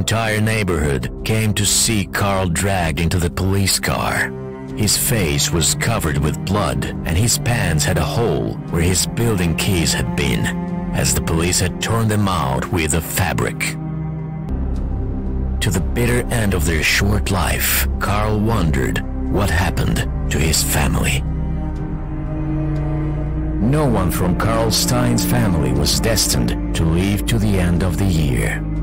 entire neighborhood came to see Carl dragged into the police car. His face was covered with blood, and his pants had a hole where his building keys had been, as the police had torn them out with a fabric. To the bitter end of their short life, Carl wondered what happened to his family. No one from Carl Stein's family was destined to live to the end of the year.